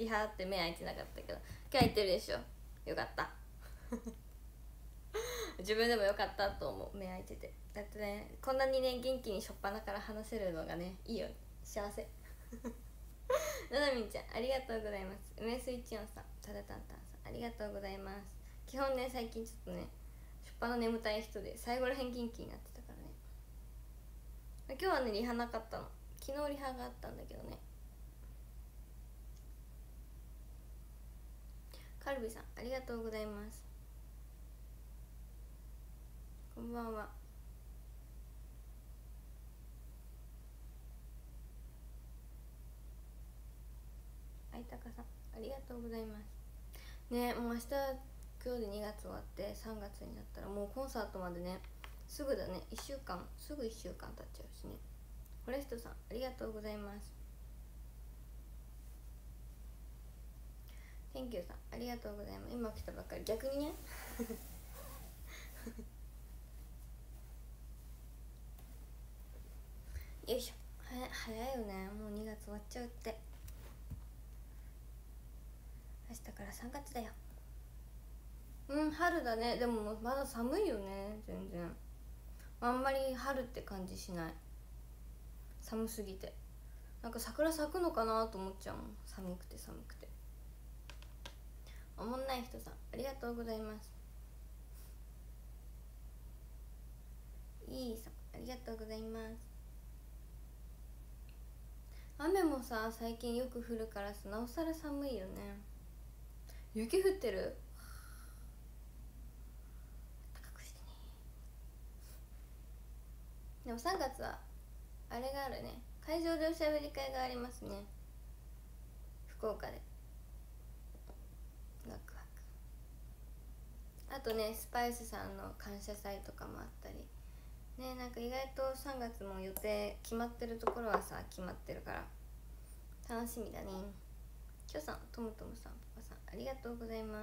リハって目開いてなかったけど今日開いてるでしょ。よかった自分でもよかったと思う、目開いてて。だってね、こんなにね元気にしょっぱなから話せるのがねいいよ、幸せななみんちゃんありがとうございます。梅スイッチオンさん、ただたんたんさんありがとうございます。基本ね最近ちょっとねしょっぱな眠たい人で最後らへん元気になってたからね。今日はねリハなかったの、昨日リハがあったんだけどね。カルビさんありがとうございます。こんばんは。あいたかさんありがとうございますね。もう明日今日で2月終わって3月になったらもうコンサートまでねすぐだね。1週間、すぐ1週間経っちゃうしね。フォレストさんありがとうございます。Thank you さんありがとうございます。今来たばっかり、逆にねよいしょ。早いよね、もう2月終わっちゃうって。明日から3月だよ。春だね。でもまだ寒いよね全然。あんまり春って感じしない、寒すぎて。なんか桜咲くのかなと思っちゃうもん、寒くて寒くて。おもんない人さんありがとうございます。いいさんありがとうございます。雨もさ最近よく降るからさ、なおさら寒いよね。雪降ってる。高くしてね。でも3月はあれがあるね、会場でおしゃべり会がありますね、福岡で。ワクワク。あとねスパイスさんの感謝祭とかもあったりね。なんか意外と3月も予定決まってるところはさ決まってるから楽しみだね。きょさん、ともともさん、パパさんありがとうございます。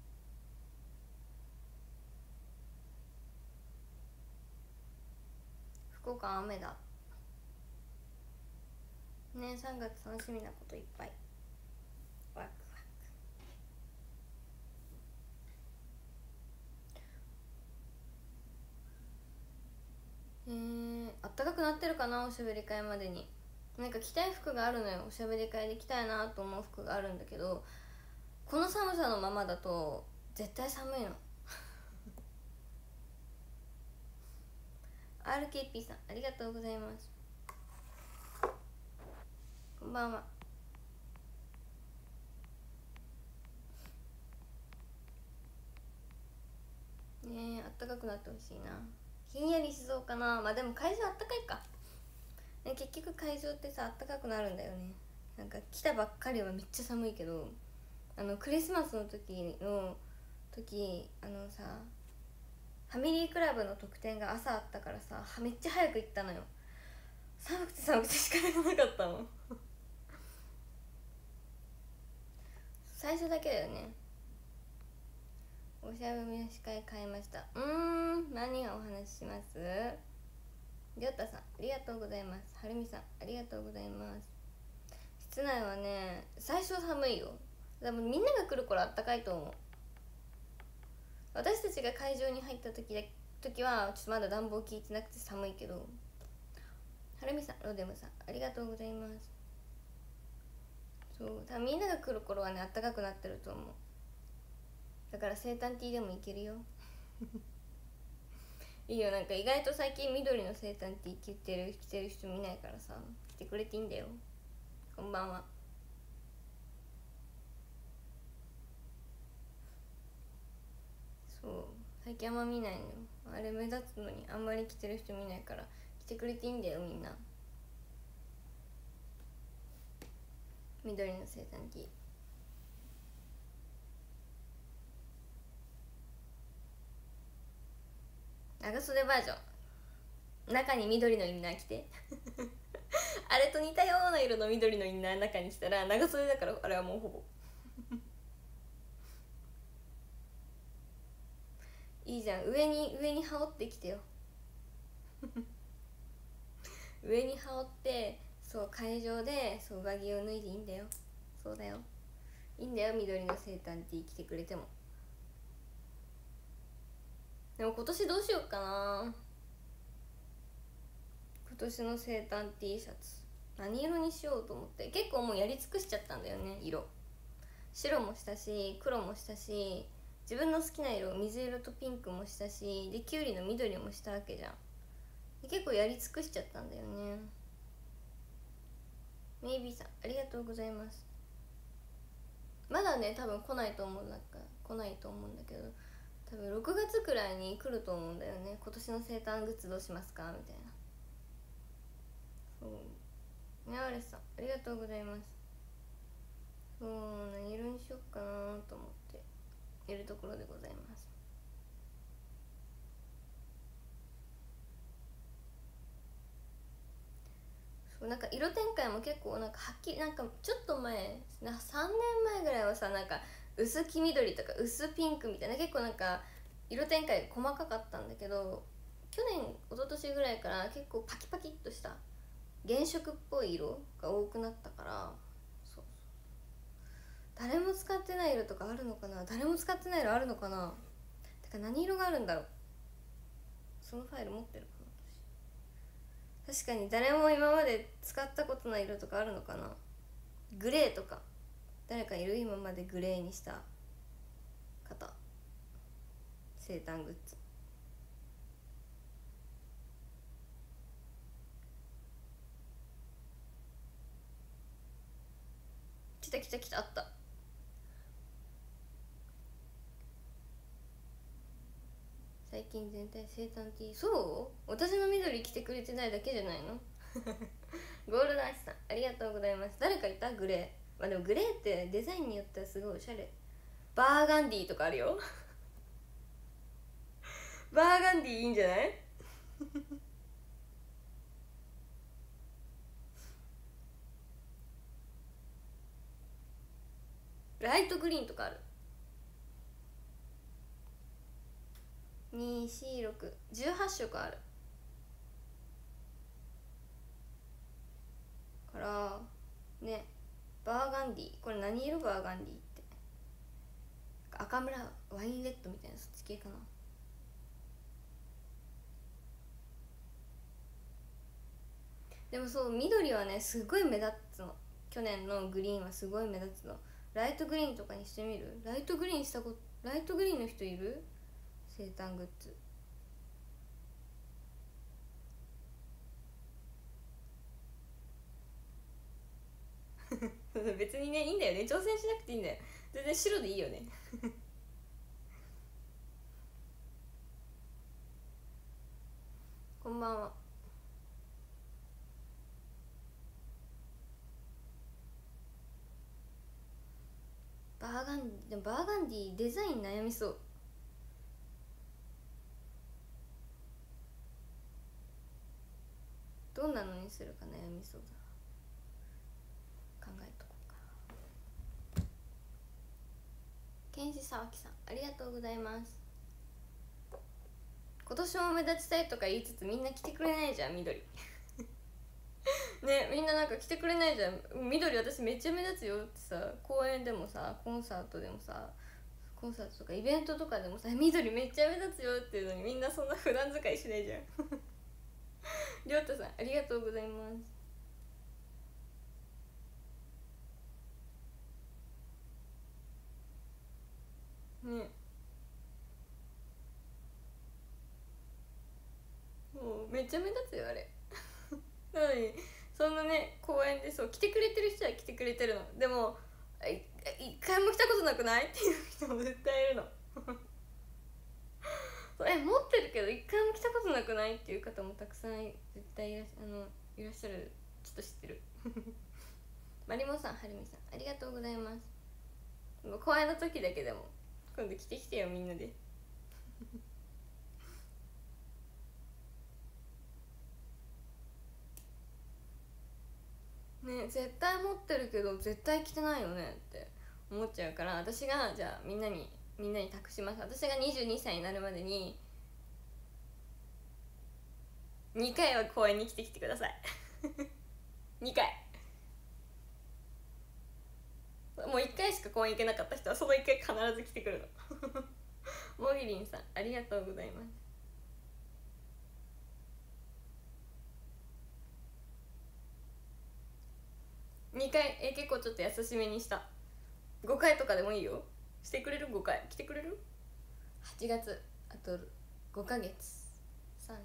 福岡雨だね。3月楽しみなこといっぱい。ワクワク。あったかくなってるかな、おしゃべり会までに。なんか着たい服があるのよ、おしゃべり会で着たいなと思う服があるんだけど、この寒さのままだと絶対寒いのRKP さんありがとうございます。こんばんは。ねえ、あったかくなってほしいな。ひんやりしそうかな。まあでも会場あったかいか、ね、結局会場ってさあったかくなるんだよね。なんか来たばっかりはめっちゃ寒いけど、クリスマスの時さファミリークラブの特典が朝あったからさめっちゃ早く行ったのよ。寒くて寒くて仕方がなかったもん最初だけだよね。おしゃべりの司会変えました。何がお話しします。りょうたさんありがとうございます。はるみさんありがとうございます。室内はね最初寒いよ。でもみんなが来る頃あったかいと思う。私たちが会場に入った時はちょっとまだ暖房効いてなくて寒いけど。はるみさん、ロデムさんありがとうございます。そう、多分みんなが来る頃はねあったかくなってると思う。だから生誕ティーでもいけるよいいよ。なんか意外と最近緑の生誕ティー着てる人見ないからさ、来てくれていいんだよ。こんばんは。そう、最近あんま見ないのよ。あれ目立つのにあんまり着てる人見ないから来てくれていいんだよみんな。緑の生誕ティー長袖バージョン、中に緑のインナー着てあれと似たような色の緑のインナー中にしたら長袖だから、あれはもうほぼいいじゃん。上に羽織ってきてよ上に羽織って、そう会場でそう上着を脱いでいいんだよ。そうだよ。 いいんだよ緑の生誕 T 着てくれても。でも今年どうしようかな。今年の生誕 T シャツ何色にしようと思って、結構もうやり尽くしちゃったんだよね。色白もしたし黒もしたし、自分の好きな色水色とピンクもしたし、でキュウリの緑もしたわけじゃん。で結構やり尽くしちゃったんだよね。メイビーさんありがとうございます。まだね多分来ないと思うんだけど、多分6月くらいに来ると思うんだよね。今年の生誕グッズどうしますかみたいな。そうね、アレスさんありがとうございます。そう、何色にしよっかなと思っているところでございます。そうなんか色展開も結構なんかはっきり、なんかちょっと前3年前ぐらいはさ、なんか薄黄緑とか薄ピンクみたいな、結構なんか色展開細かかったんだけど、去年一昨年ぐらいから結構パキパキっとした原色っぽい色が多くなったから、そう誰も使ってない色とかあるのかな。誰も使ってない色あるのかな。てか何色があるんだろう。そのファイル持ってるかな。確かに誰も今まで使ったことない色とかあるのかな。グレーとか誰かいる？今までグレーにした方、生誕グッズ。来た来た来た、あった。最近全体生誕 T。 そう？私の緑着てくれてないだけじゃないの？ゴールドアイスさんありがとうございます。誰かいた？グレー。まあでもグレーってデザインによってはすごいおしゃれ。バーガンディとかあるよ。バーガンディいいんじゃない？ライトグリーンとかある。24618色あるからね。バーガンディ、これ何色？バーガンディって赤村ワインレッドみたいな、そっち系かな。でもそう緑はねすごい目立つの。去年のグリーンはすごい目立つの。ライトグリーンとかにしてみる？ライトグリーンしたこと、ライトグリーンの人いる？生誕グッズ。別にねいいんだよね、挑戦しなくていいんだよ。全然白でいいよね。こんばんは。バーガンディ、でもバーガンディデザイン悩みそう。どんなのにするか悩みそうだな。考えとこうか。ケンシサワキさんありがとうございます。今年も目立ちたいとか言いつつみんな来てくれないじゃん緑。ね、みんななんか来てくれないじゃん。緑私めっちゃ目立つよってさ、公園でもさコンサートでもさ、コンサートとかイベントとかでもさ緑めっちゃ目立つよっていうのにみんなそんな普段使いしないじゃん。りょうたさんありがとうございます。ね、もうめっちゃ目立つよあれ。なのにそんなね公園でそう来てくれてる人は来てくれてるの。でも一回も来たことなくないっていう人も絶対いるの。持ってるけど一回も来たことなくないっていう方もたくさん絶対いらっしゃる。ちょっと知ってる。マリモさん、はるみさんありがとうございます。公演の時だけでも今度来てきてよみんなで。ね、絶対持ってるけど絶対着てないよねって思っちゃうから、私がじゃあみんなに託します。私が22歳になるまでに2回は公園に来てきてください。2回。 もう1回しか公演行けなかった人はその1回必ず来てくるのもぎりんさんありがとうございます。2回結構ちょっと優しめにした。5回とかでもいいよ。してくれる？ 5 回来てくれる？8月あと5ヶ月、3456785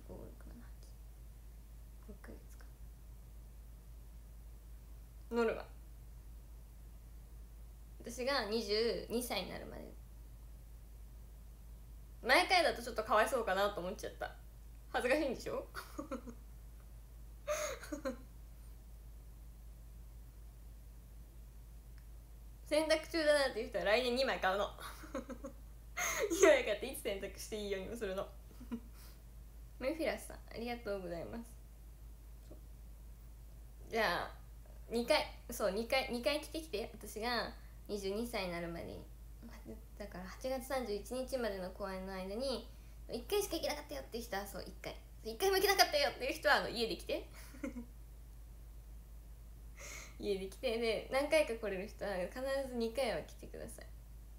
ヶ月か。ノルマ、私が22歳になるまで。毎回だとちょっとかわいそうかなと思っちゃった。恥ずかしいんでしょ洗濯中だなっていう人は来年2枚買うの2枚買っていつ洗濯していいようにもするのメフィラスさんありがとうございます。じゃあ2回2回来てきて。私が22歳になるまでに、だから8月31日までの公演の間に1回しか行けなかったよっていう人は1回も行けなかったよっていう人は家で来て家で来て、で何回か来れる人は必ず2回は来てください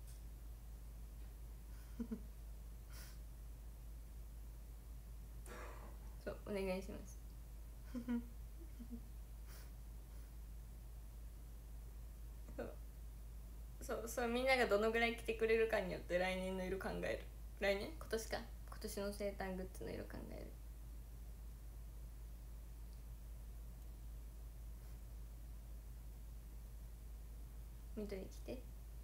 そうお願いしますそうみんながどのぐらい来てくれるかによって来年の色考える。今年の生誕グッズの色考える。緑着て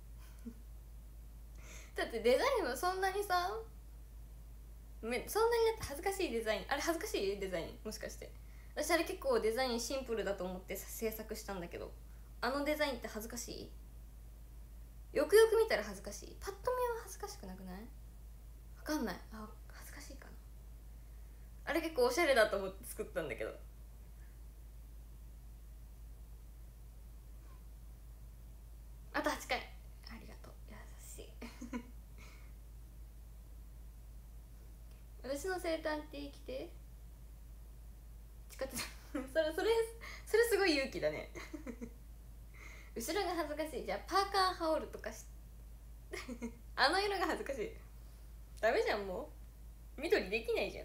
だってデザインもそんなにさそんなにだって恥ずかしいデザイン、あれ恥ずかしいデザインもしかして。私あれ結構デザインシンプルだと思って制作したんだけど、あのデザインって恥ずかしい？よくよく見たら恥ずかしい？パッと見は恥ずかしくなくない？分かんない。恥ずかしいかな。あれ結構おしゃれだと思って作ったんだけど。あと8回ありがとう、優しい私の生誕って生きて誓ってたそれすごい勇気だね後ろが恥ずかしい。じゃあパーカー羽織るとかあの色が恥ずかしい。ダメじゃん、もう緑できないじゃん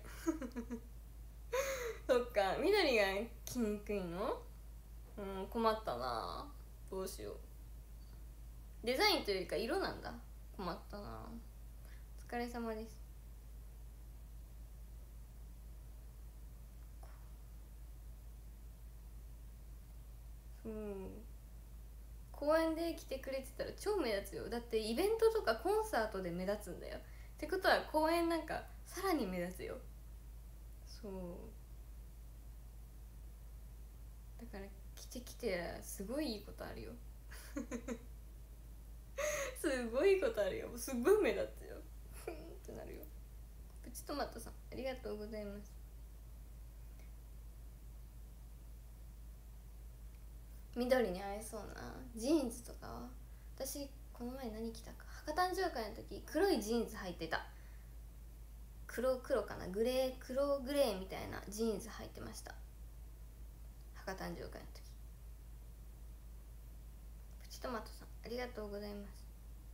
そっか、緑が着にくいの？困ったな。どうしよう。デザインというよりか色なんだ。困ったな。お疲れ様です。公園で来てくれてたら超目立つよ。だってイベントとかコンサートで目立つんだよ。ってことは公園なんかさらに目立つよ。そうだから来てすごいいいことあるよすごいいいことあるよ。すごい目立つよってなるよ。プチトマトさんありがとうございます。緑に合いそうなジーンズとかは。私この前何着たか、博誕生会の時黒いジーンズ履いてた。黒かな、黒グレーみたいなジーンズ履いてました、博誕生会の時。プチトマトさんありがとうございます。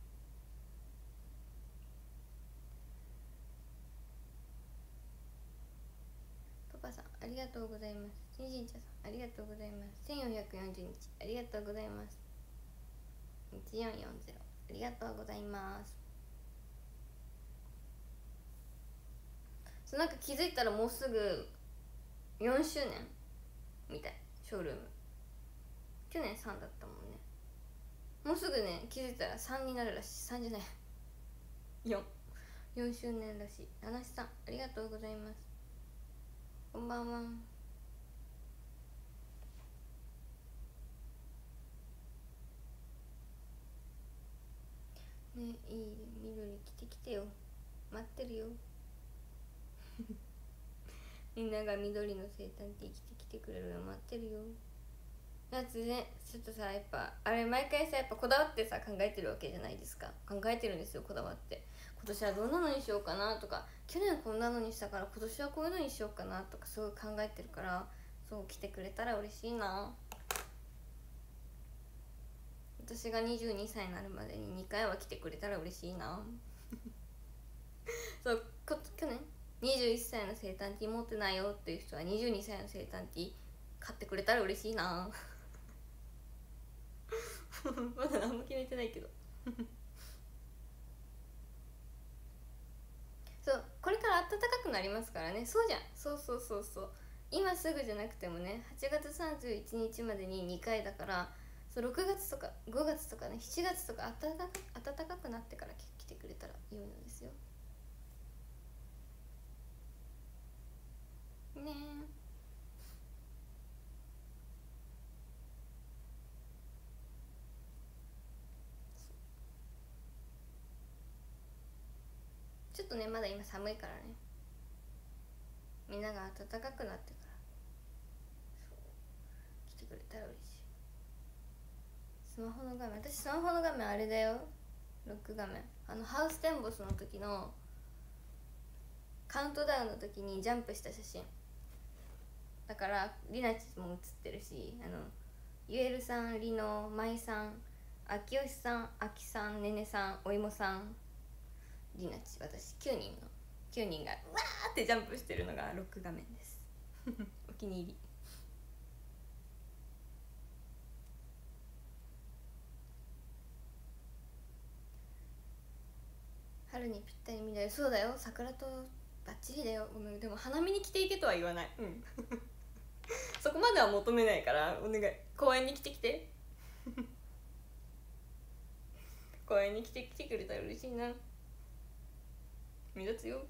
パパさんありがとうございます。じんじんちゃさんありがとうございます。1440日ありがとうございます。1440ありがとうございます。なんか気づいたらもうすぐ4周年みたい。ショールーム去年3だったもんね。もうすぐね、気づいたら3になるらしい。3じゃない4周年らしい。七七さんありがとうございます。こんばんは。ね、いい緑着てきてよ。待ってるよみんなが緑の生誕って生きてきてくれるの待ってるよ。だってね、ちょっとさ、やっぱあれ毎回さ、やっぱこだわってさ考えてるわけじゃないですか。考えてるんですよ、こだわって。今年はどんなのにしようかなとか、去年こんなのにしたから今年はこういうのにしようかなとか、すごい考えてるから、そう来てくれたら嬉しいな。 私が22歳になるまでに2回は来てくれたら嬉しいなそう去年21歳の生誕ティー持ってないよっていう人は22歳の生誕ティー買ってくれたら嬉しいなまだ何も決めてないけどそうこれから暖かくなりますからね。そうじゃん、そう今すぐじゃなくてもね、8月31日までに2回だから、そう6月とか5月とかね、7月とか暖かくなってから来てくれたら良いのですよねえ。ちょっとねまだ今寒いからね、みんなが暖かくなってから来てくれたら嬉しい。スマホの画面、私スマホの画面あれだよ、ロック画面、ハウステンボスの時のカウントダウンの時にジャンプした写真だから、りなちも写ってるし、ゆえるさん、りの、まいさん、あきよしさん、あきさん、ねねさん、おいもさん、りなち、私9人がわーってジャンプしてるのがロック画面ですお気に入り。春にぴったり緑、そうだよ、桜とバッチリだよ。でも花見に着ていけとは言わない、うんそこまでは求めないからお願い、公園に来て公園に来てくれたら嬉しいな。目立つよ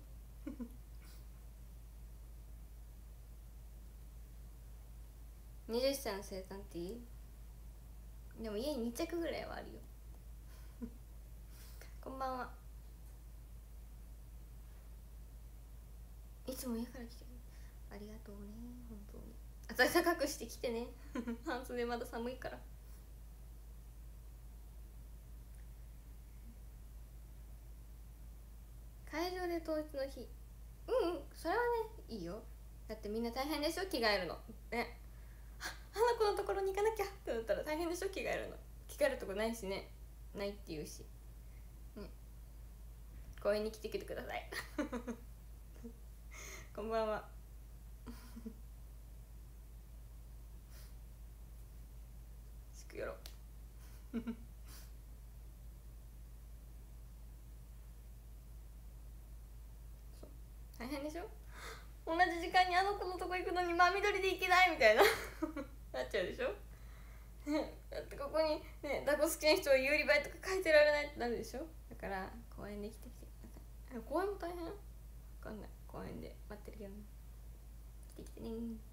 20歳の生誕ティーでも家に2着ぐらいはあるよこんばんは。いつも家から来てる、ありがとうね、本当に暖かくしてきてね半袖まだ寒いから。会場で当日の日、それはねいいよ。だってみんな大変でしょ、着替えるのね。花子のところに行かなきゃってなったら大変でしょ、着替えるの。着替えるとこないしね、ないって言うし、ね、公園に来てきてくださいこんばんはしくよろ大変でしょ、同じ時間にあの子のとこ行くのに真緑で行けないみたいななっちゃうでしょだってここにねダコ好きな人は有利倍とか書いてられないってなるでしょ。だから公園で来てください。公園も大変、分かんない、公園で待ってるけどね、来てきてね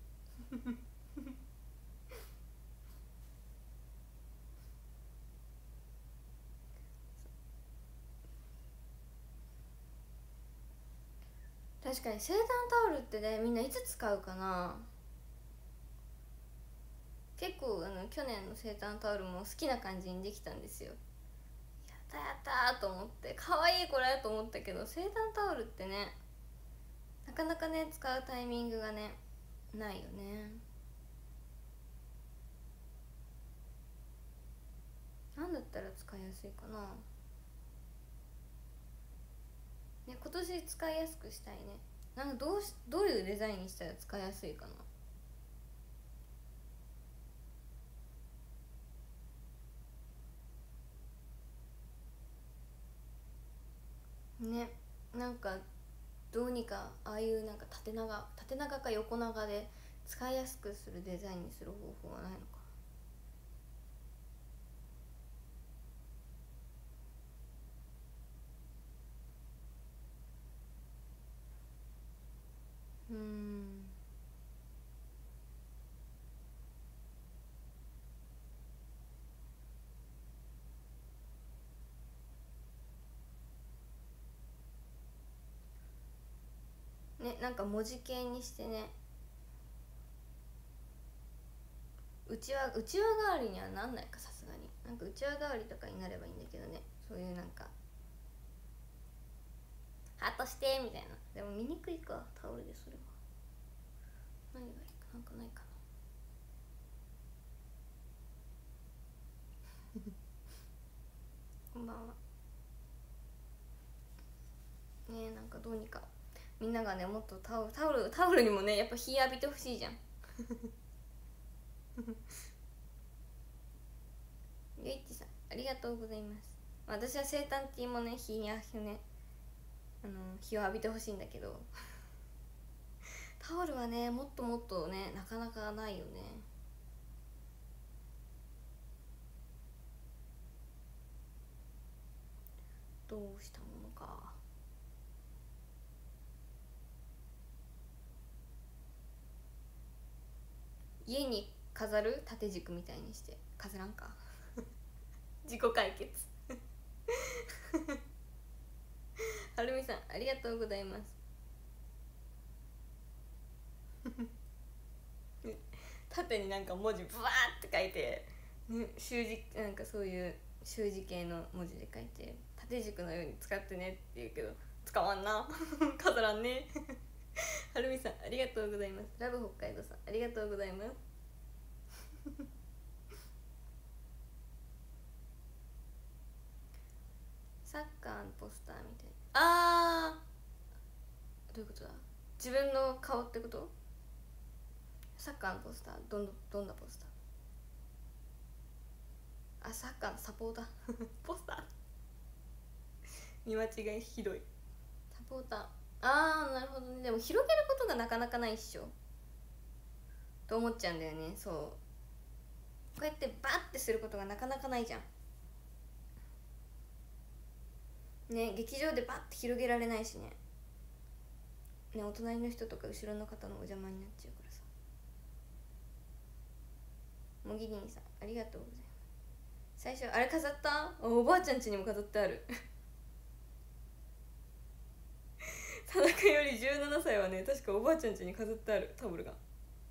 確かに生誕タオルってね、みんないつ使うかな。結構去年の生誕タオルも好きな感じにできたんですよ。やったと思って、可愛いこれと思ったけど、生誕タオルってねなかなかね使うタイミングがねないよね。なんだったら使いやすいかな、ね、今年使いやすくしたいね。なんかどういうデザインにしたら使いやすいかなね。なんかどうにかああいうなんか縦長か横長で使いやすくするデザインにする方法はないのかね。なんか文字系にしてね、うちわ代わりにはなんないか、さすがに。なんかうちわ代わりとかになればいいんだけどね、そういうなんかハートしてみたいな。でも見にくいか、タオルでそれは。何がいいか、なんかないかなこんばんはね。なんかどうにかみんながね、もっとタオルにもね、やっぱ日浴びてほしいじゃんゆいっちさんありがとうございます。私は生誕ティーもね、日を浴びてほしいんだけどタオルはね、もっともっとね、なかなかないよね。どうしたものか。家に飾る縦軸みたいにして飾らんか自己解決はるみさんありがとうございます縦になんか文字ブワーって書いて、ね、習字なんかそういう習字系の文字で書いて縦軸のように使ってねって言うけど使わんな飾らんねはるみさんありがとうございます。ラブ北海道さんありがとうございますサッカーのポスターみたいな。どういうことだ。自分の顔ってこと。サッカーのポスター、どんなポスター。サッカーのサポーターポスター見間違いひどい。サポーター、なるほどね。でも広げることがなかなかないっしょと思っちゃうんだよね。そう、こうやってバッてすることがなかなかないじゃんね。劇場でバッて広げられないしね。お隣の人とか後ろの方のお邪魔になっちゃうからさ。もぎりんさんありがとうございます。最初あれ飾った？おばあちゃん家にも飾ってある田中より17歳はね、確かおばあちゃん家に飾ってあるタオルが。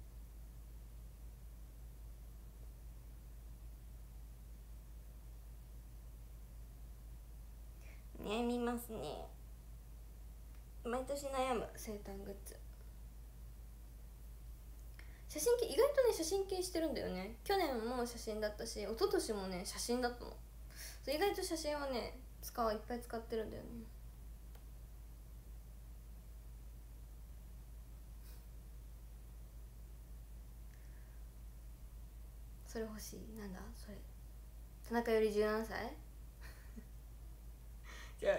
悩みますね。毎年悩む生誕グッズ。写真系意外とね、写真系してるんだよね。去年も写真だったし、一昨年もね写真だったの。意外と写真はねいっぱい使ってるんだよね。それ欲しい。なんだそれ。田中より17歳じゃあ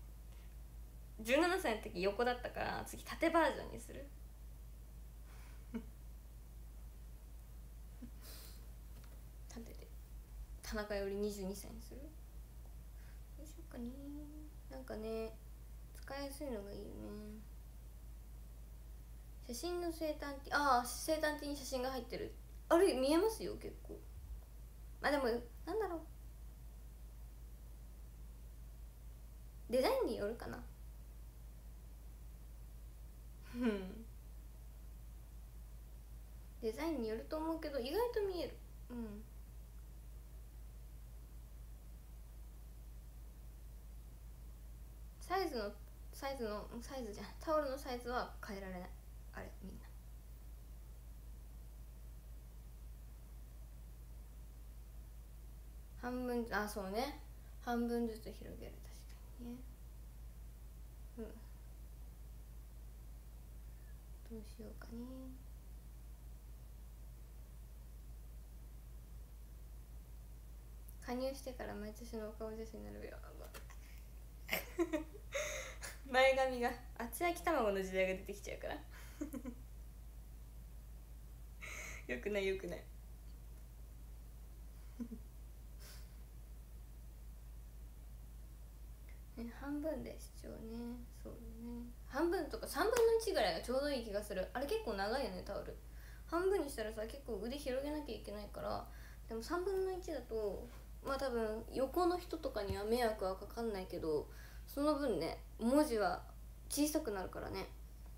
17歳の時横だったから次縦バージョンにする縦で田中より22歳にする。どうしようかね。なんかね使いやすいのがいいよね。写真の生誕ティ生誕ティに写真が入ってる。あれ見えますよ結構。でもなんだろう、デザインによるかなデザインによると思うけど意外と見える。サイズじゃん、タオルのサイズは変えられない。あれみんな半分、そうね、半分ずつ広げる。確かにね。どうしようかね。加入してから毎年のお顔写真になるよ前髪が厚焼き卵の時代が出てきちゃうからよくないよくないね、半分で主張ね。そうだね、半分とか3分の1ぐらいがちょうどいい気がする。あれ結構長いよねタオル。半分にしたらさ結構腕広げなきゃいけないから。でも3分の1だと多分横の人とかには迷惑はかかんないけど、その分ね文字は小さくなるからね。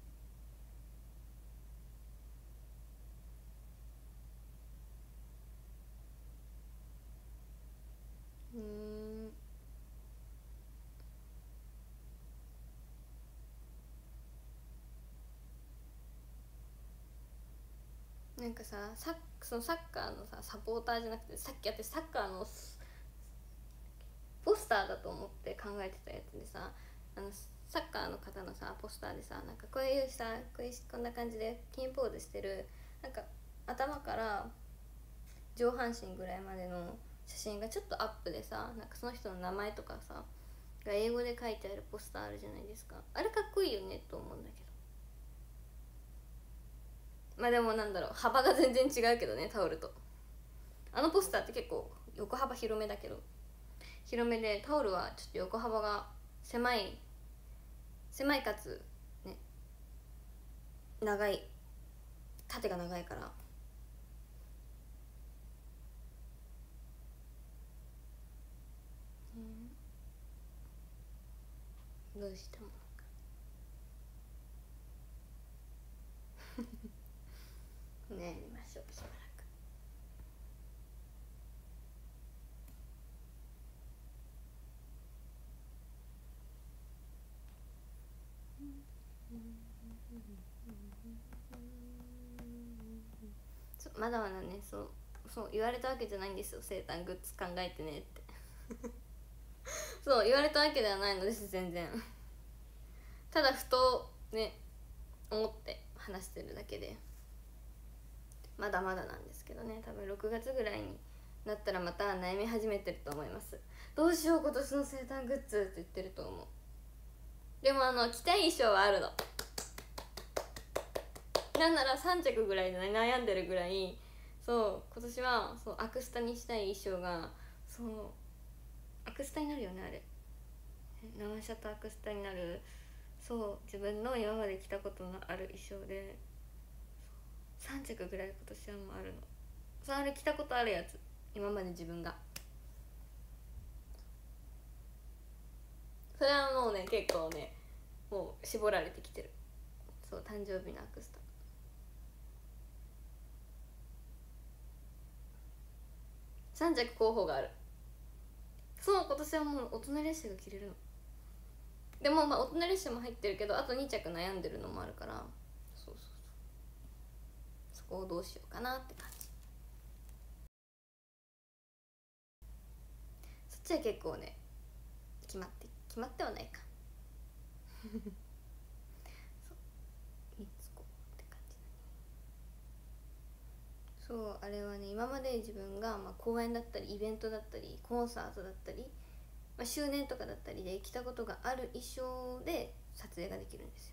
なんかさ、そのサッカーのさサポーターじゃなくて、さっき私サッカーのポススターだと思って考えてたやつでさ、サッカーの方のさポスターでさ、なんかこういうさこんな感じで金ポーズしてる、なんか頭から上半身ぐらいまでの写真がちょっとアップでさ、なんかその人の名前とかさが英語で書いてあるポスターあるじゃないですか。あれかっこいいよねと思うんだけど、まあでもなんだろう、幅が全然違うけどね、タオルと。あのポスターって結構横幅広めだけど、広めでタオルはちょっと横幅が狭いかつね、長い、縦が長いから、どうしたものかね、やりましょうしばらく。まだまだね、そう言われたわけじゃないんですよ、生誕グッズ考えてねってそう言われたわけではないのです、全然ただふとね思って話してるだけで、まだまだなんですけどね、多分6月ぐらいになったらまた悩み始めてると思います。どうしよう今年の生誕グッズって言ってると思う。でも着たい衣装はあるの。なんなら3着ぐらいで悩んでるぐらい、そう今年はそうアクスタにしたい衣装が、そうアクスタになるよね、あれ生シャとアクスタになる、そう自分の今まで着たことのある衣装で3着ぐらい今年はもうあるの。そうあれ着たことあるやつ、今まで自分が、それはもうね結構ねもう絞られてきてる。そう誕生日のアクスタ3着候補がある。そう今年はもう大人列車が着れるの。でもまあ大人列車も入ってるけど、あと2着悩んでるのもあるから、そこをどうしようかなって感じ。そっちは結構ね決まってはないかそう3つこうって感じだね。そうあれはね、今まで自分が公演だったりイベントだったりコンサートだったり、周年とかだったりで着たことがある衣装で撮影ができるんですよ。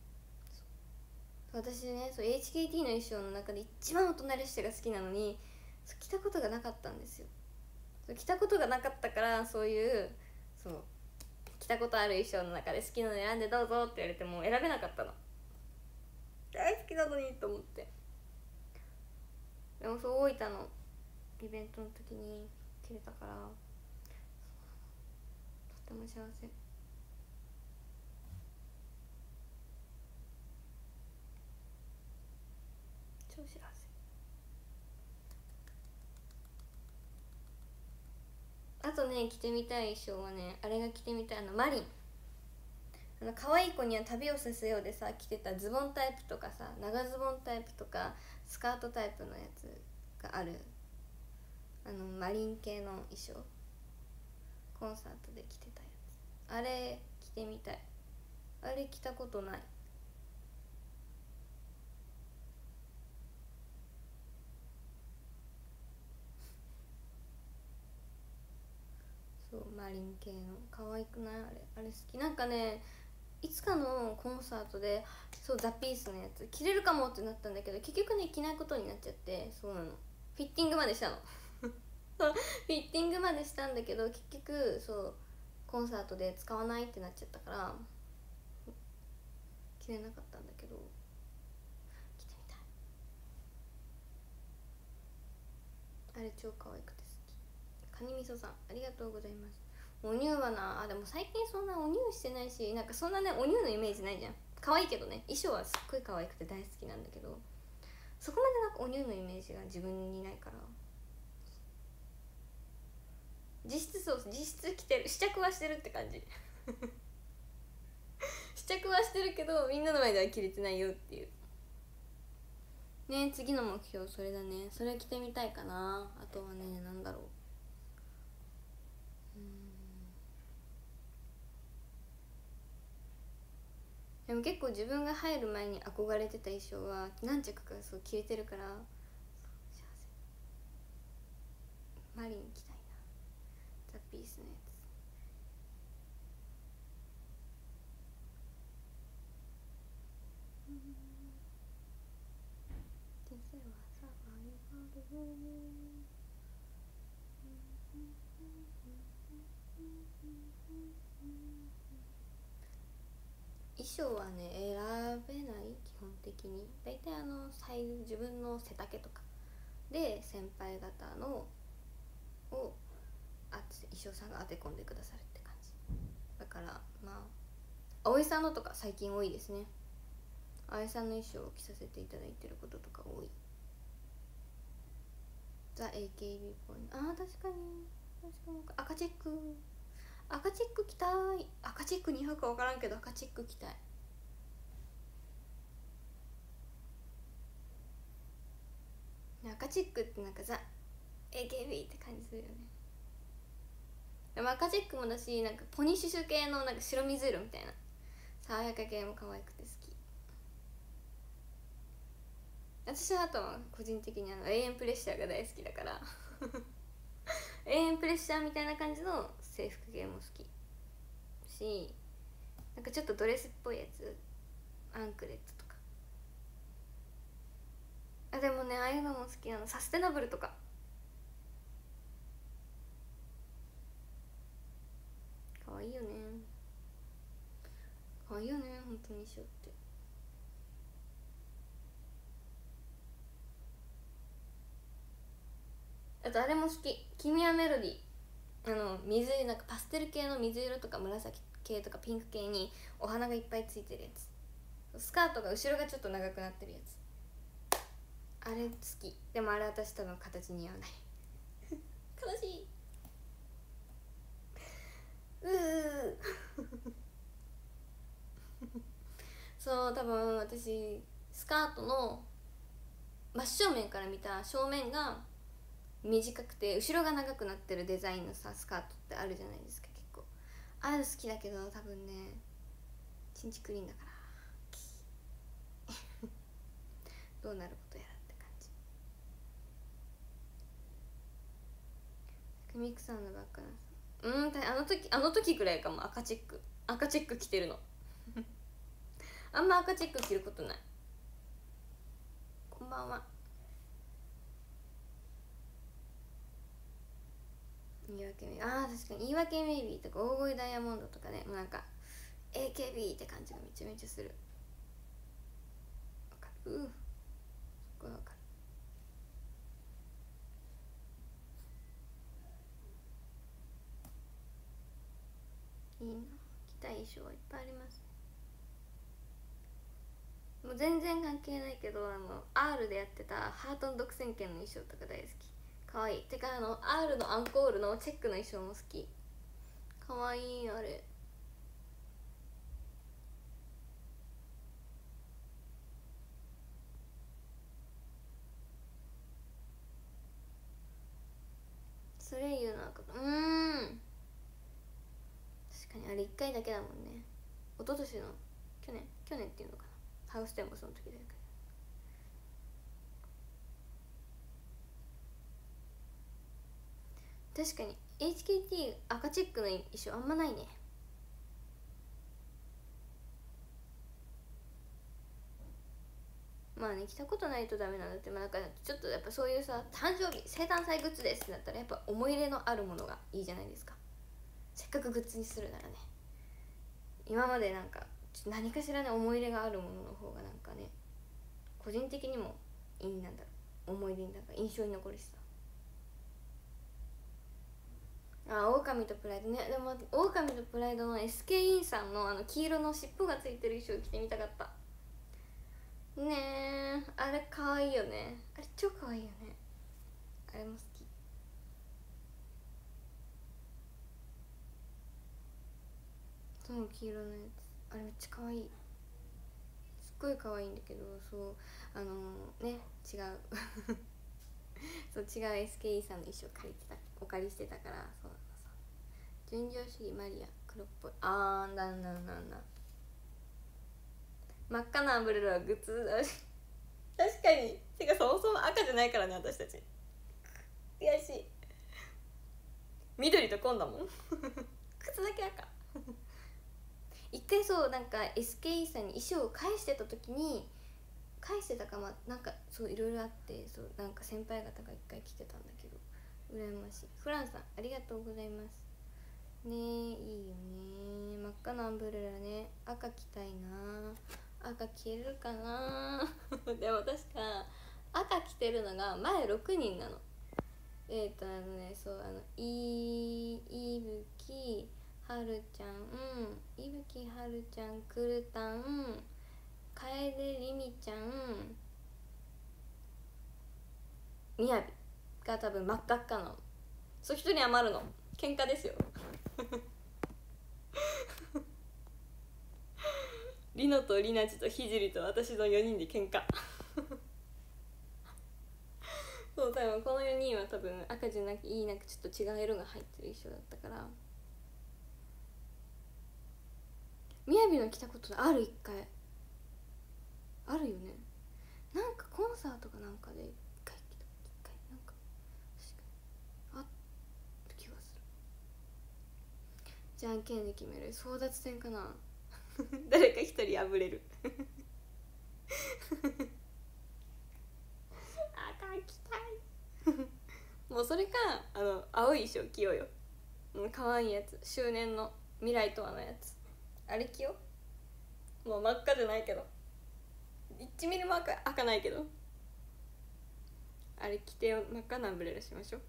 私ね、HKT の衣装の中で一番大人列車が好きなのに着たことがなかったんですよ。着たことがなかったから、そう着たことある衣装の中で好きなの選んでどうぞって言われても選べなかったの。大好きなのにと思って。でも大分のイベントの時に着れたから、とっても幸せ。超幸せ。あとね着てみたい衣装はね、あれが着てみたい、マリン、可愛い子には旅をさせようでさ着てたズボンタイプとかさ、長ズボンタイプとかスカートタイプのやつがある、マリン系の衣装、コンサートで着てたやつ、あれ着てみたい。あれ着たことない。そうマリン系の可愛くない？あれ好き。なんかねいつかのコンサートでザ・ピースのやつ着れるかもってなったんだけど、結局ね着ないことになっちゃって、そうなの、フィッティングまでしたのそうフィッティングまでしたんだけど、結局コンサートで使わないってなっちゃったから着れなかったんだけど、着てみたい。あれ超可愛くて好き。カニみそさんありがとうございます。お乳はなでも最近そんなお乳してないし、なんかそんなねお乳のイメージないじゃん。可愛いけどね、衣装はすっごい可愛くて大好きなんだけど、そこまでなんかお乳のイメージが自分にないから、実質着てる、試着はしてるって感じ試着はしてるけどみんなの前では着れてないよっていうね。次の目標それだね、それ着てみたいかな。あとはねなんだろう、 も結構自分が入る前に憧れてた衣装は何着かそう着れてるから、幸せ。マリン着たいな、ザ・ピースのやつ。人生はサバイバル。衣装はね選べない、基本的に。大体サイズ、自分の背丈とかで先輩方のを衣装さんが当て込んでくださるって感じだから、まあ葵さんのとか最近多いですね。葵さんの衣装を着させていただいてることとか多い。ザ・ AKB っぽい。あー確かに赤チェック、赤チェック着たい。赤チェック似合うか分からんけど赤チェック着たい。赤チェックってなんかザ・ AKB って感じするよね。でも赤チェックもだし、なんかポニッシュ系のなんか白水色みたいな爽やか系も可愛くて好き。私はあとは個人的に永遠プレッシャーが大好きだから永遠プレッシャーみたいな感じの制服系も好きし、なんかちょっとドレスっぽいやつ、アンクレットとか。あでもね、ああいうのも好きなの。サステナブルとかかわいいよね、かわいいよね、本当に衣装って。あとあれも好き、君はメロディー。水なんかパステル系の水色とか紫系とかピンク系にお花がいっぱいついてるやつ。スカートが後ろがちょっと長くなってるやつ、あれ好き。でもあれ私多分形似合わない悲しい。そう多分私スカートの真正面から見た正面が短くて後ろが長くなってるデザインのさスカートってあるじゃないですか。結構ある好きだけど多分ねチンチクリーンだからどうなることやらって感じ。クミクさんのバッグなんさ、あの時くらいかも。赤チェック着てるのあんま赤チェック着ることない。こんばんは。言い訳メイビー、あー確かに言い訳メイビーとか大声ダイヤモンドとかね、もうなんか AKB って感じがめちゃめちゃする。わかる、すっごいわかる。いいな、着たい衣装はいっぱいあります。もう全然関係ないけどR でやってたハートの独占権の衣装とか大好き。かわいい。てかR のアンコールのチェックの衣装も好き。かわいいあれ。それ言うのは確かにあれ1回だけだもんね。一昨年の去年っていうのかな、ハウステンボスの時だけど。確かに HKT 赤チェックの衣装あんまないね。まあね、着たことないとダメなんだって。まあなんかちょっとやっぱそういうさ、誕生日生誕祭グッズですってなったらやっぱ思い入れのあるものがいいじゃないですか。せっかくグッズにするならね。今までなんか何かしらね思い入れがあるものの方がなんかね、個人的にもいい、なんだろう、思い出になんか印象に残るしさ。狼とプライドね。でも狼とプライドの SK インさんの黄色の尻尾がついてる衣装着てみたかったね。えあれかわいいよね。あれ超かわいいよね。あれも好き。その黄色のやつあれめっちゃかわいい。すっごい可愛いんだけど、そうね、違うそう違う SKE さんの衣装お借りしてたから。そう純情主義マリア黒っぽい。なんだ真っ赤なアンブレラはグッズだし確かに。てかそもそも赤じゃないからね私たち。悔しい。緑と紺だもん靴だけ赤一回そうなんか SKE さんに衣装を返してた時に返してたかなんかそういろいろあって、そうなんか先輩方が一回来てたんだけど羨ましい。フランさんありがとうございますね。いいよね。真っ赤なアンブレラね。赤着たいな。赤着れるかなでも確か赤着てるのが前6人なの。そういぶきはるちゃん、いぶきはるちゃん、くるたん、かえでりみちゃん、みやびが多分真っ赤っかなの。そう一人余るの。喧嘩ですよりのとりなちとひじりと私の4人で喧嘩そう多分この4人は多分赤じゃなくいいなんかちょっと違う色が入ってる衣装だったから。みやびの着たことある。1回あるよね。なんかコンサートかなんかで1回着た。1回なんか確かにあった気がする。じゃんけんで決める争奪戦かな誰か一人破れる赤着たいもうそれか青い衣装着ようよ。かわいいやつ、周年の未来とはのやつ、あれ着よう。もう真っ赤じゃないけど1ミリも赤ないけどあれ着て真っ赤なアンブレラしましょう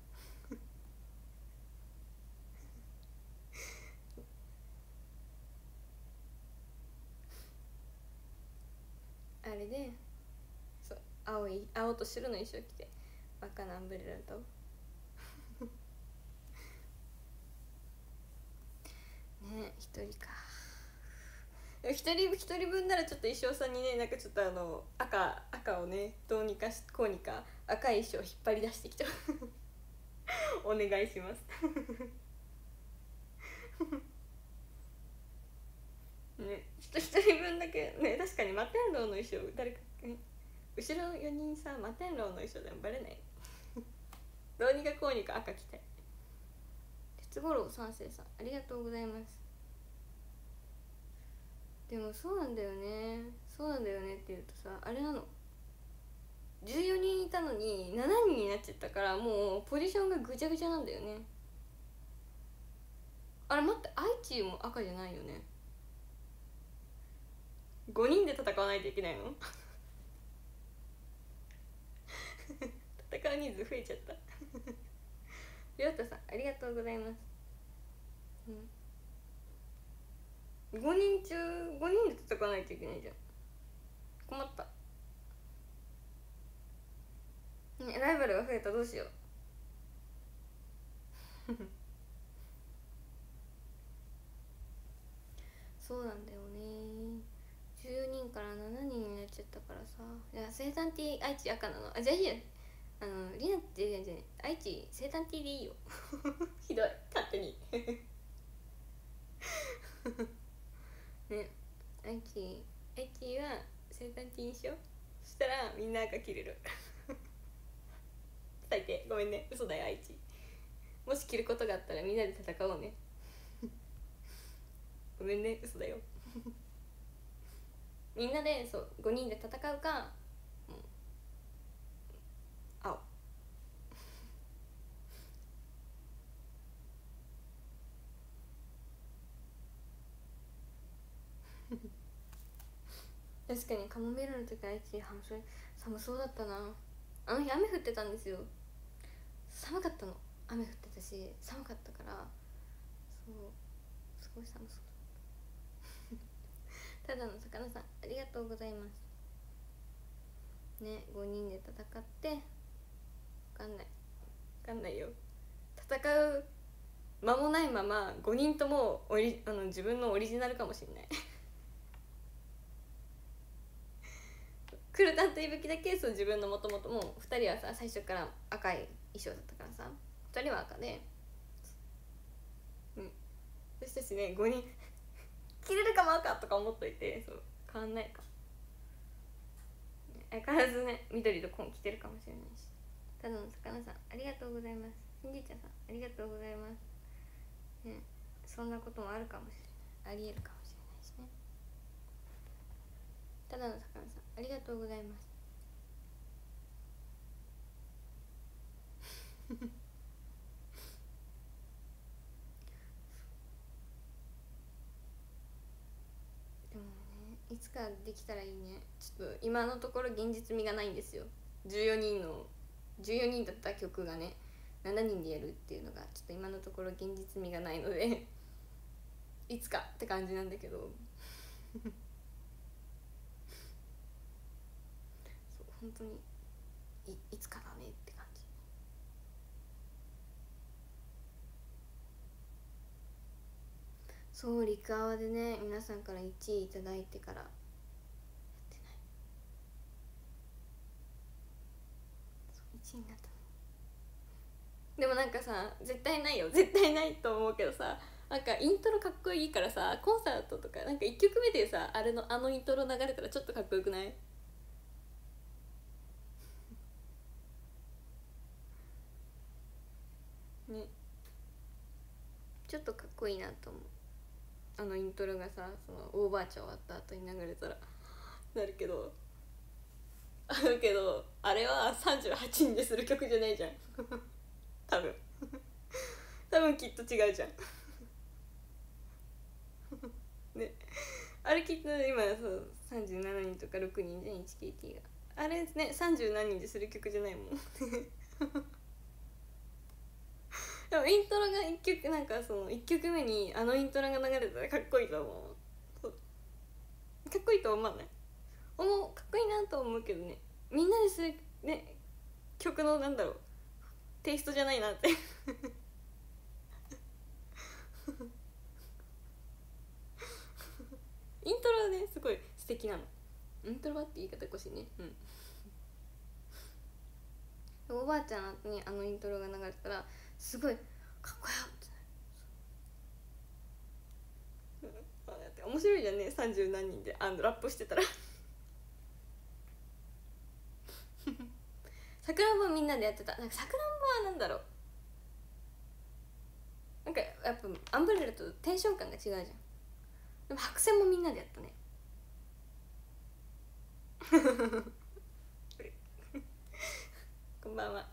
あれでそう青と白の衣装着て真っ赤なアンブレラとね。一人か。一人分ならちょっと衣装さんにね、なんかちょっと赤をねどうにかこうにか赤い衣装を引っ張り出してきてお願いしますね、ちょっと一人分だけね。確かに摩天楼の衣装誰か、ね、後ろ4人さ摩天楼の衣装でもバレないどうにかこうにか赤着たい。鉄五郎三世さんありがとうございます。でもそうなんだよねって言うとさ、あれなの、14人いたのに7人になっちゃったからもうポジションがぐちゃぐちゃなんだよね。あれ待って、愛知も赤じゃないよね。5人で戦わないといけないの戦う人数増えちゃったりょうたさんありがとうございます。5人中5人で戦わないといけないじゃん。困ったね。ライバルが増えた、どうしようそうなんだよね。14人から7人になっちゃったからさ。いや生誕 T 愛知赤なの。あじゃあいいや、リナってじゃね愛知生誕 T でいいよひどい勝手にね。愛知は生誕 T にしよう。そしたらみんな赤着れる最低ごめんね、嘘だよ愛知。もし着ることがあったらみんなで戦おうねごめんね、嘘だよみんなでそう5人で戦うか、青確かにカモミールの時愛知寒そうだったな。あの日雨降ってたんですよ。寒かったの。雨降ってたし寒かったから、そうすごい寒そうただの魚さんありがとうございますね。5人で戦って分かんないよ。戦う間もないまま5人とも自分のオリジナルかもしれないクルタンとイブキだけそう自分のもともともう2人はさ最初から赤い衣装だったからさ、2人は赤で、私たちね5人着れるかも赤とか思っといて、そう変わんないか相変わらずね緑と紺着てるかもしれないし。ただの魚さんありがとうございます。しんじいちゃんさんありがとうございますね。そんなこともあるかもしれない、ありえるかもしれないしね。ただの魚さんありがとうございます。でもね、いつかできたらいいね。ちょっと今のところ現実味がないんですよ。14人だった曲がね7人でやるっていうのがちょっと今のところ現実味がないのでいつかって感じなんだけどそう本当にいつかだねって感じ。そう陸アワでね皆さんから1位いただいてからやってない。そう1位になったの。でもなんかさ絶対ないよ、絶対ないと思うけどさ、なんかイントロかっこいいからさコンサートとかなんか1曲目でさあのイントロ流れたらちょっとかっこよくない？ね、ちょっとかっこいいなと思う。あのイントロがさそのオーバーチャー終わった後に流れたらなるけどあれは38人でする曲じゃないじゃん多分きっと違うじゃんね、あれきっと今そう37人とか6人じゃん 1KT が。あれね30何人でする曲じゃないもんでもイントロが1曲なんかその1曲目にあのイントロが流れたらかっこいいと思う。かっこいいと思わない？かっこいいなと思うけどね、みんなでするね曲のなんだろうテイストじゃないなってイントロねすごい素敵なの。イントロはって言い方おかしいね。おばあちゃんの後にあのイントロが流れたらすごいかっこよって面白いじゃんね、30何人でラップしてたらさくらんぼみんなでやってた。なんかさくらんぼはなんだろう、なんかやっぱアンブレラとテンション感が違うじゃん。でも白線もみんなでやったねこんばんは。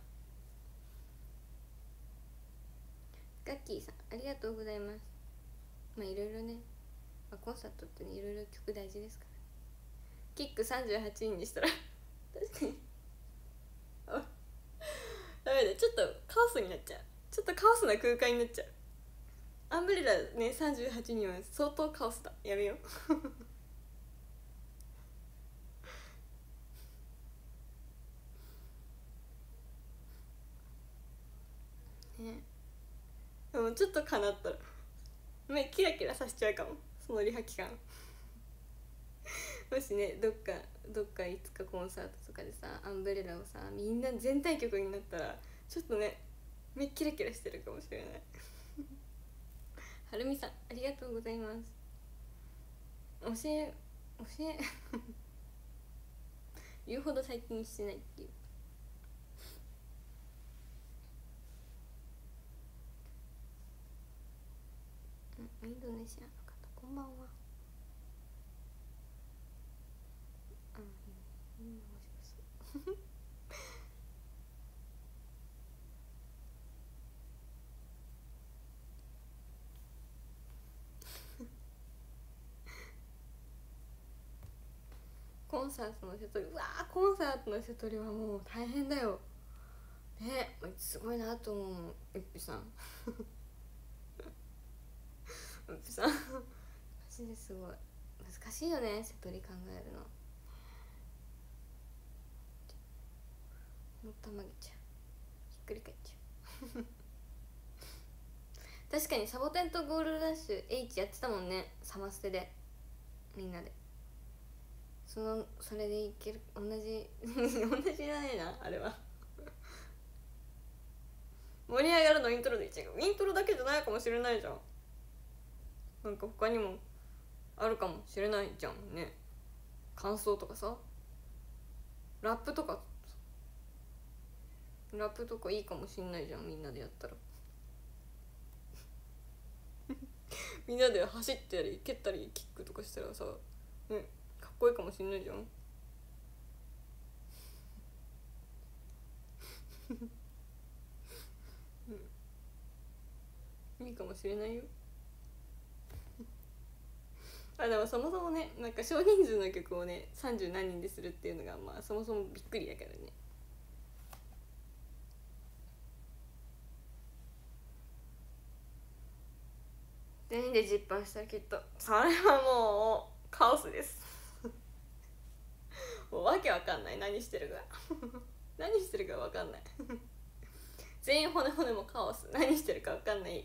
ガッキーさんありがとうございます。まあいろいろね、コンサートってねいろいろ曲大事ですから。キック38人にしたら確かにダメだ、ちょっとカオスになっちゃう。ちょっとカオスな空間になっちゃう。アンブレラね38人は相当カオスだ、やめようね。でもちょっとかなったら目キラキラさせちゃうかも、そのリハ期間もしねどっかいつかコンサートとかでさアンブレラをさみんな全体曲になったらちょっとね目キラキラしてるかもしれないはるみさんありがとうございます。教え言うほど最近してないっていう。インドネシアの方こんばんは。面白そうコンサートの瀬取り、うわーコンサートの瀬取りはもう大変だよね。すごいなと思う。うっぴさんうっぴさんマジですごい難しいよね瀬取り考えるの。もったまげちゃう、ひっくり返っちゃう確かにサボテンとゴールドダッシュ H やってたもんね、サマステでみんなで。それでいける、同じじゃないなあれは盛り上がるのイントロでいっちゃう。イントロだけじゃないかもしれないじゃん。なんか他にもあるかもしれないじゃんね、感想とかさ。 ラップとかいいかもしんないじゃん、みんなでやったらみんなで走ったり蹴ったりキックとかしたらさ、ね、かっこいいかもしんないじゃんいいかもしれないよでもそもそもね、なんか少人数の曲をね30何人でするっていうのがまあそもそもびっくりだからね。全員で実版したらきっとそれはもうカオスですもうわけわかんない、何してるか何してるかわかんない全員骨もカオス、何してるかわかんない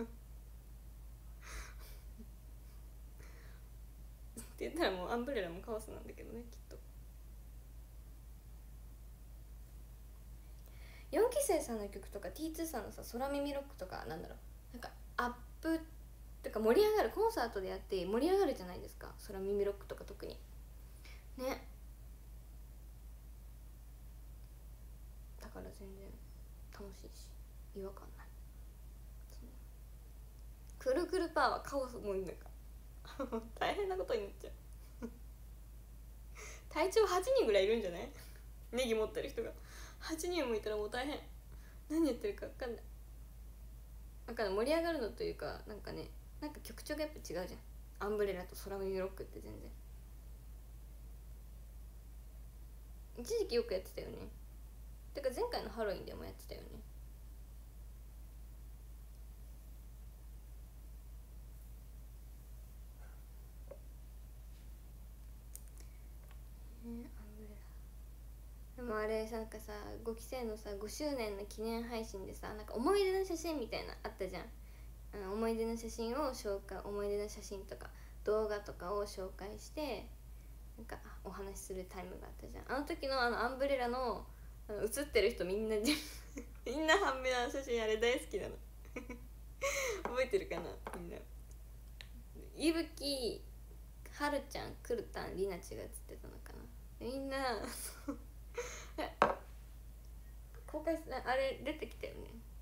って言ったらもうアンブレラもカオスなんだけどね、きっと。4期生さんの曲とか T2 さんのさ空耳ロックとかなんだろう、なんかアップってか盛り上がる、コンサートでやって盛り上がるじゃないですか、空耳ロックとか特にね。だから全然楽しいし違和感ない。くるくるパーはカオス、もうなんか大変なことになっちゃう体長8人ぐらいいるんじゃないネギ持ってる人が8人もいたらもう大変、何やってるか分かんない。なんか盛り上がるのというか、なんかね、なんか曲調がやっぱ違うじゃん、アンブレラと空耳ロックって全然。一時期よくやってたよね。てか前回のハロウィンでもやってたよね。アンブレラでもあれさ、なんかさ5期生のさ5周年の記念配信でさ、なんか思い出の写真みたいなあったじゃん。思い出の写真を紹介、思い出の写真とか動画とかを紹介してなんかお話しするタイムがあったじゃん。あの時のアンブレラの写ってる人みんなみんな半目の写真、あれ大好きなの覚えてるかなみんな。いぶき、はるちゃん、くるたん、りなちが写ってたのかな、みんな公開あれ出てきたよね。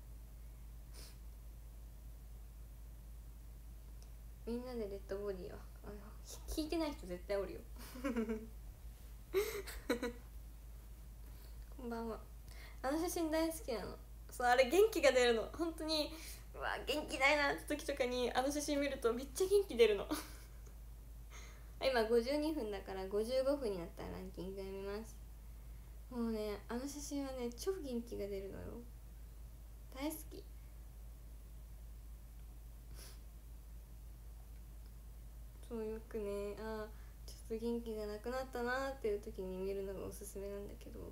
みんなでレッドボディは聞いてない人絶対おるよこんばんは。あの写真大好きなの。そう、あれ元気が出るの本当に。うわ元気ないなって時とかにあの写真見るとめっちゃ元気出るの今52分だから55分になったらランキング読みます。もうね、あの写真はね超元気が出るのよ、大好き。そうよくね、ちょっと元気がなくなったなっていう時に見るのがおすすめなんだけど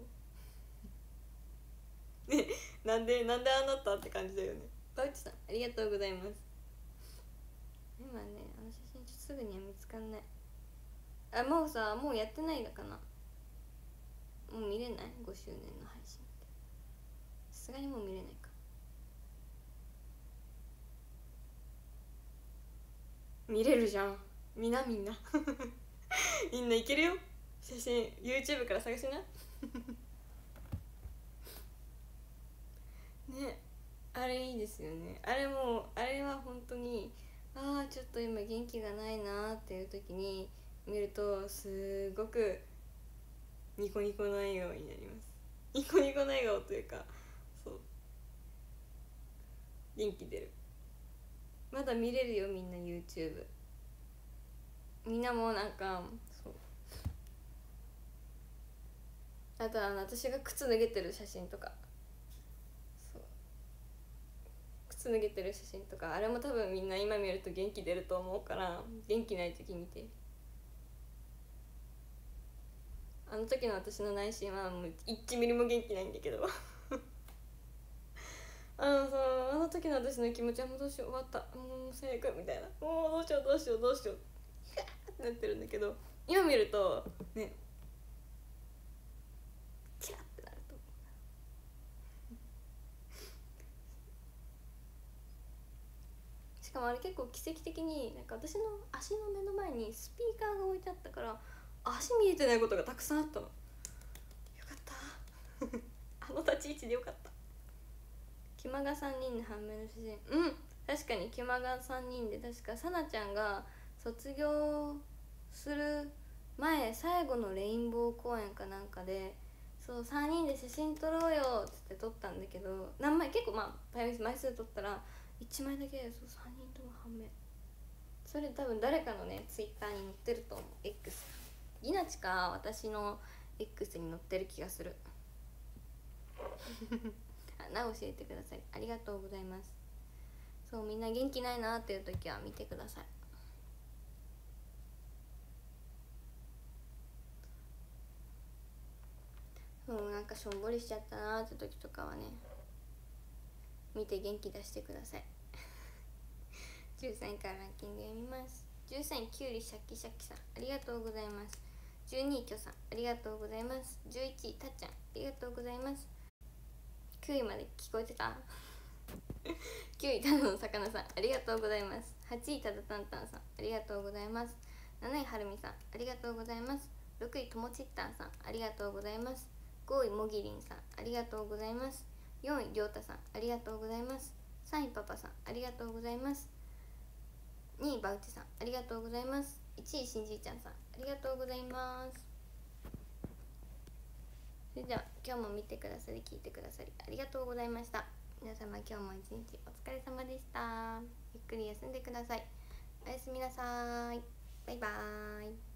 ね、なんでああなったって感じだよね。バウチさんありがとうございます。今ねあの写真ちょっとすぐには見つかんない。もうさ、もうやってないのかな、もう見れない ?5 周年の配信ってさすがにもう見れないか。見れるじゃん、みんなみんないけるよ、写真 YouTube から探しなね、あれいいですよね。あれは本当にちょっと今元気がないなっていう時に見るとすごくニコニコの笑顔になります。ニコニコの笑顔というか、そう元気出る。まだ見れるよみんな YouTube。 みんなもなんかそう、あと私が靴脱げてる写真とか、そう靴脱げてる写真とか、あれも多分みんな今見ると元気出ると思うから元気ない時見て。あの時の私の内心はもう1ミリも元気ないんだけどあの時の私の気持ちはもうどうしよう、終わった、もう最悪みたいな、もうどうしようってなってるんだけど、今見るとねキラってなると。しかもあれ結構奇跡的になんか私の足の目の前にスピーカーが置いてあったから足見えてないことがたくさんあったの。やあの立ち位置でよかった。キマが3人で判明の主人、うん、確かにキマが3人で、確かさなちゃんが卒業する前最後のレインボー公演かなんかで、そう3人で写真撮ろうよっつって撮ったんだけど、何枚結構枚数撮ったら1枚だけそう3人とも判明。それ多分誰かのねツイッターに載ってると思う。 X ギナチか私の X に載ってる気がするなお教えてください。ありがとうございます。そうみんな元気ないなっていう時は見てください。そうなんかしょんぼりしちゃったなって時とかはね見て元気出してください13位からランキング読みます。13位きゅうりシャキシャキさんありがとうございます。12位きょさんありがとうございます。11位たっちゃんありがとうございます。9位まで聞こえてた9位ただの魚さんありがとうございます。8位ただたんたんさんありがとうございます。7位はるみさんありがとうございます。6位ともちったんさんありがとうございます。5位もぎりんさんありがとうございます。4位りょうたさんありがとうございます。3位パパさんありがとうございます。2位バウチさんありがとうございます。1位しんじいちゃんさんありがとうございます。それでは今日も見てくださり聞いてくださりありがとうございました。皆様今日も一日お疲れ様でした。ゆっくり休んでください。おやすみなさい。バイバーイ。